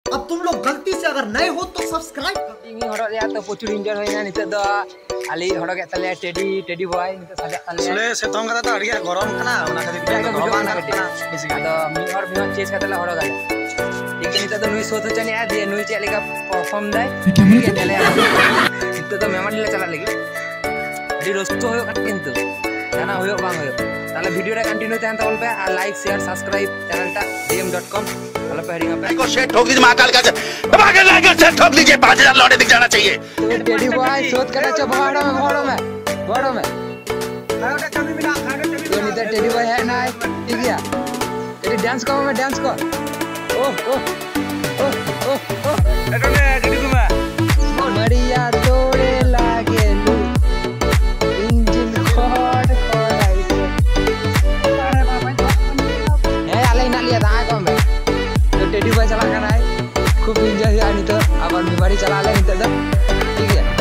अब तुम लोग गलती से अगर नए हो तो सब्सक्राइब कर। इंगी हड़ो या तो प्रचुर इंजन होइना निते दो आली हड़ो के तले टेडी बॉय निते साजा तले सले सेतों का तो अड़िया गरम कना ओना खातिर के गरम ना कटी आदो मी हर चेस कातला हड़ो गाले ठीक निते तो नुई सोतो चने आ दिए नुई चले का परफॉर्म दाय के तले निते तो मेमोरी ले चला लगी डी रोस्तो होयो किंतु जाना होयो बांग होयो ताले वीडियो रे कंटिन्यू तहन तोल पे आ लाइक शेयर सब्सक्राइब चैनल टा DOTCOM वाला पे हरिंगा पे को शेट ठोक लीजिए महाकाल का दबा के लाइक शेट ठोक लीजिए 5000 लौटे दिख जाना चाहिए। तो टेडी बॉय शोध करे छ भाड़ो में तो निते टेडी बॉय है ना ठीक है टेडी डांस करो मैं डांस कर ओ एटो ने टेडी को मैं मरिया तोड़े लागे लू इंजन खोड खोलाई अरे बाबा ए आले ना लिया दा को मैं तो टेडी बॉय चला कर है खूब एंजॉय हुआ नहीं तो अब बीमारी चला ले नहीं तो ठीक है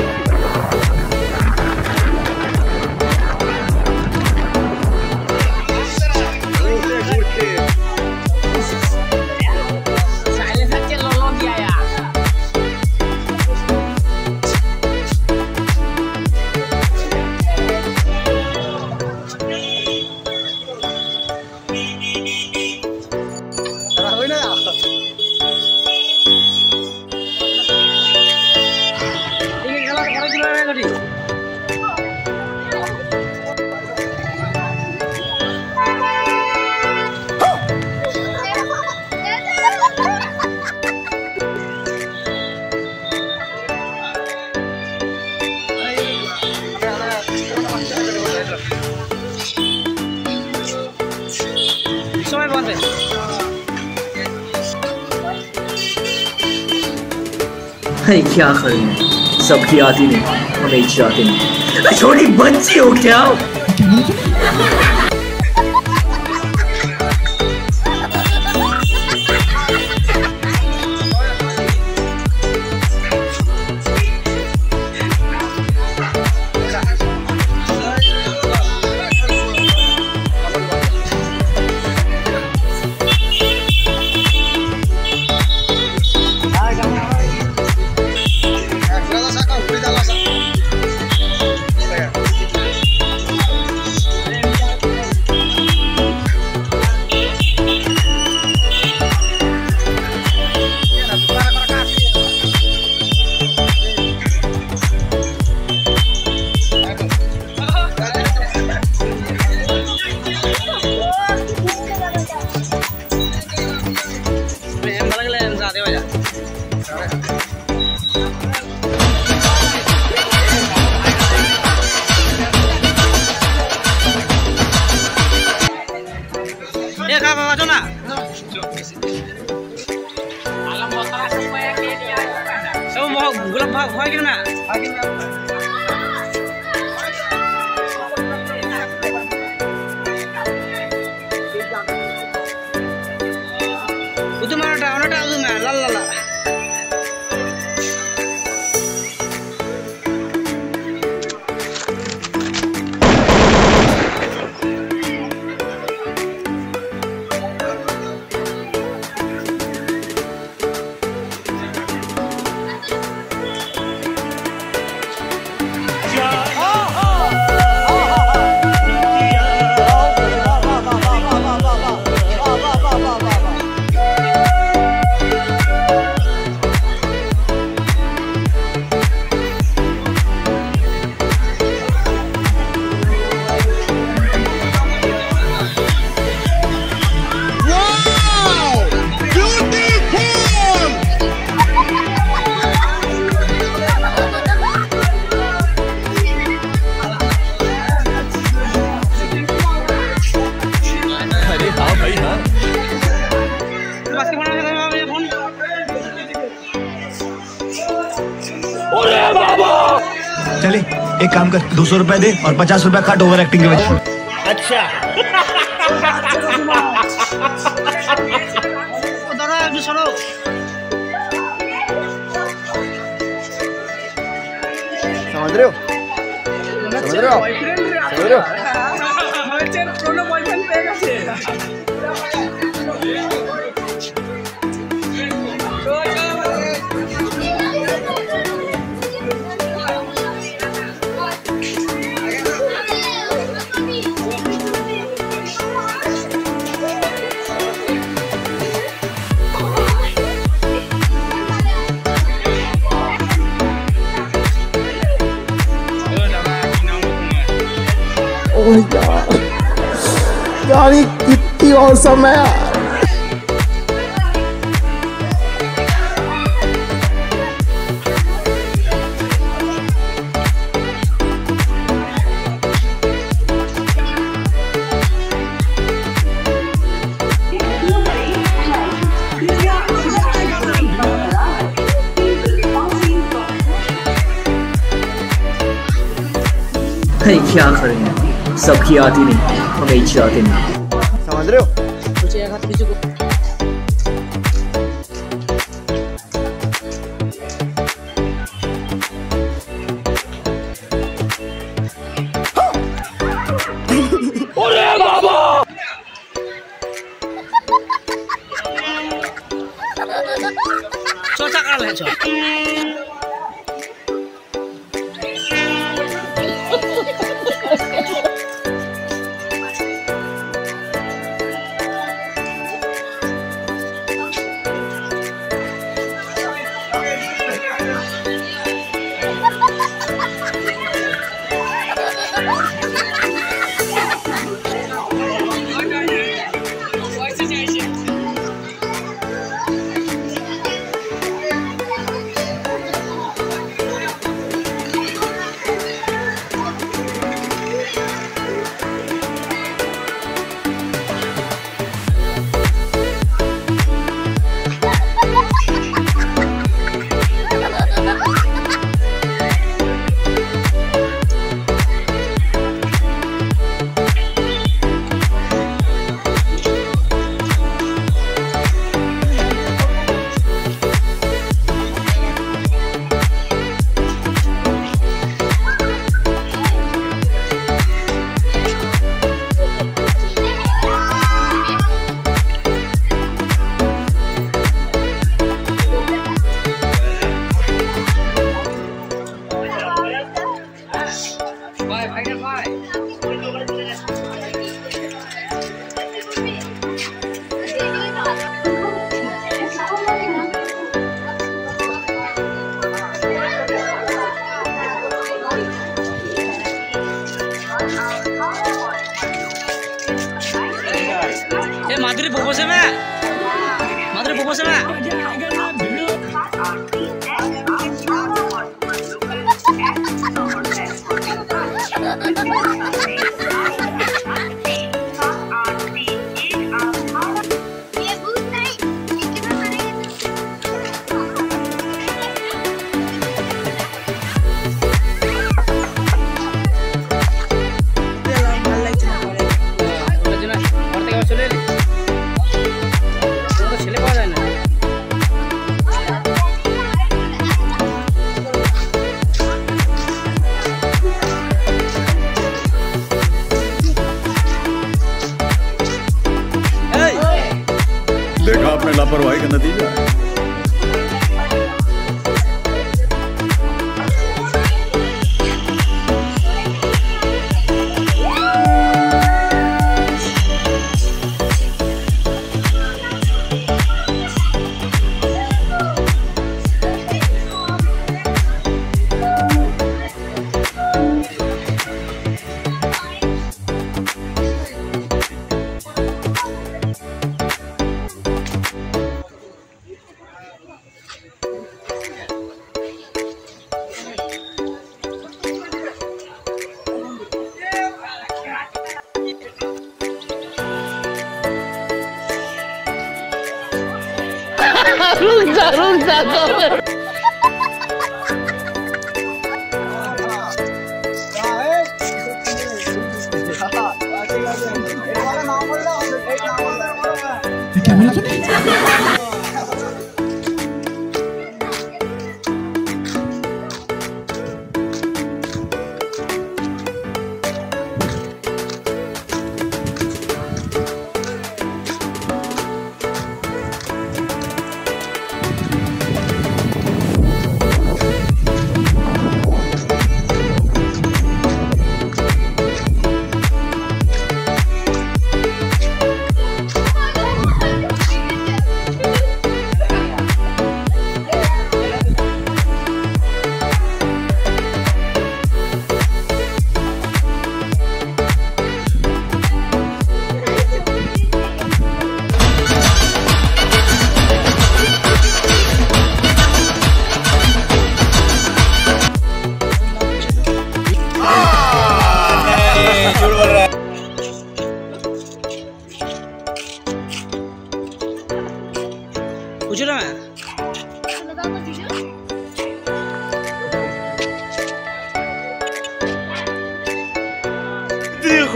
क्या करें सबकी आती नहीं हमें चाहते नहीं छोटी बच्ची हो क्या चले एक काम कर 200 रुपए दे और 50 रुपए काट ओवर एक्टिंग के वजह। अच्छा समझ रहे हो समझ रहे हो तो यार, यार ये कितनी औसम है यार। अरे क्या करें, सबकी आती नहीं, हमें इच्छा आती नहीं। समझ रहे हो? मुझे एक हाथ पीछे को चोचा कर ले चो माधुरी पोपो से मैं देखा आपने लापरवाही का नतीजा है। रुक जा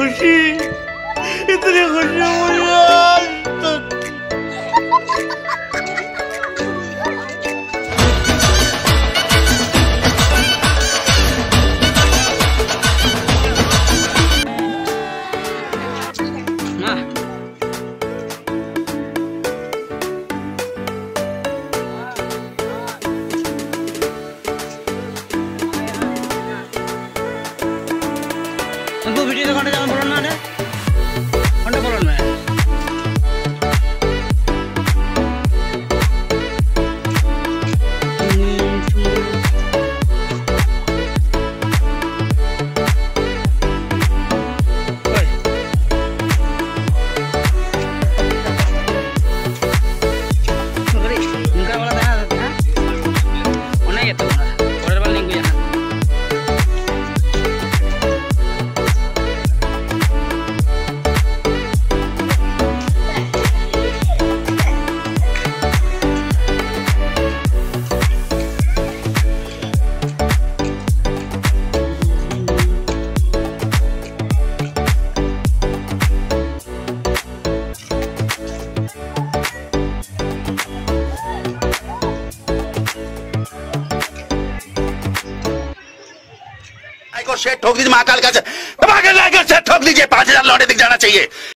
खुशी मुझे आज तक। तुमको वीडियो दिखाने जाना बोलो ना ने कौन बोलो ना इनका वाला था ना उन्हें ये तो और वाला नहीं गया को शेट ठोक दीजिए महाकाल का से ठोक दीजिए 5000 लौटे दिख जाना चाहिए।